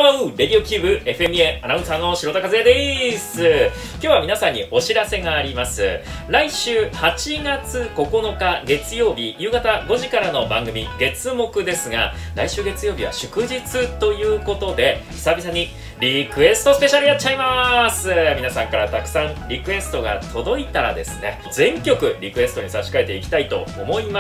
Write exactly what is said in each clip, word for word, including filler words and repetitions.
Hello! レディオキューブ エフエムエー アナウンサーの城田和也です。今日は皆さんにお知らせがあります。来週はちがつここのか月曜日夕方ごじからの番組月目ですが、来週月曜日は祝日ということで久々にリクエストスペシャルやっちゃいます。皆さんからたくさんリクエストが届いたらですね、全曲リクエストに差し替えていきたいと思います。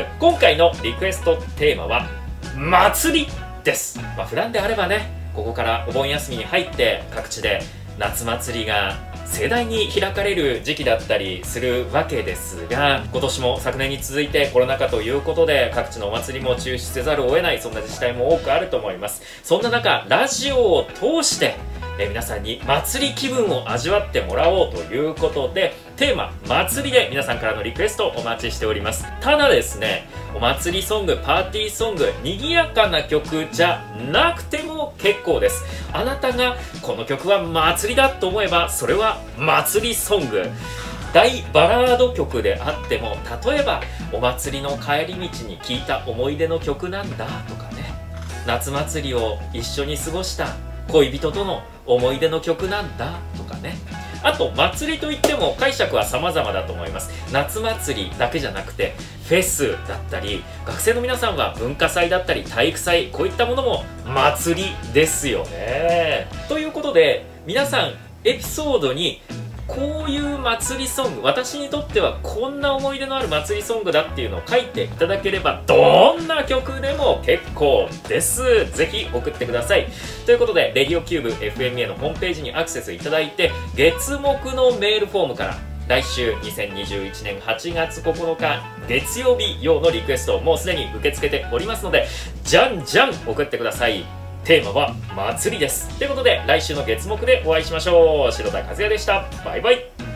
今回のリクエストテーマは祭りです。まあ普段であればね、ここからお盆休みに入って各地で夏祭りが盛大に開かれる時期だったりするわけですが、今年も昨年に続いてコロナ禍ということで各地のお祭りも中止せざるを得ない、そんな自治体も多くあると思います。そんな中ラジオを通してえ皆さんに祭り気分を味わってもらおうということで、テーマ祭りで皆さんからのリクエストをお待ちしております。ただですね、お祭りソング、パーティーソング、賑やかな曲じゃなくても結構です。あなたがこの曲は祭りだと思えばそれは祭りソング。大バラード曲であっても、例えばお祭りの帰り道に聴いた思い出の曲なんだとかね、夏祭りを一緒に過ごした恋人との思い出の曲なんだとかね。あと祭りといっても解釈は様々だと思います。夏祭りだけじゃなくてフェスだったり、学生の皆さんは文化祭だったり体育祭、こういったものも祭りですよね。ということで皆さんエピソードにこういう祭りソング、私にとってはこんな思い出のある祭りソングだっていうのを書いていただければ、どんな曲でも結構です。ぜひ送ってください。ということで、レディオキューブ エフエムエー のホームページにアクセスいただいて、月目のメールフォームから来週にせんにじゅういちねんはちがつここのか月曜日用のリクエストをもうすでに受け付けておりますので、じゃんじゃん送ってください。テーマは祭りです。ということで来週の月目でお会いしましょう。城田和也でした。バイバイ。